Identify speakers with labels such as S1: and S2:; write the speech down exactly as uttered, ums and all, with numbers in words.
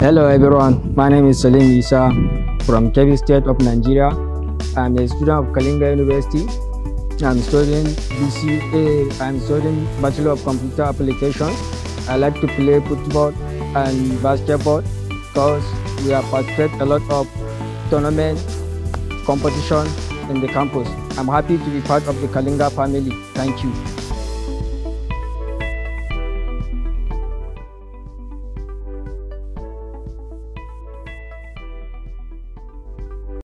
S1: Hello everyone, my name is Salim Isah from Kebbi State of Nigeria. I'm a student of Kalinga University. I'm studying B C A. I'm studying Bachelor of Computer Applications. I like to play football and basketball because we have participated a lot of tournament competition in the campus. I'm happy to be part of the Kalinga family. Thank you.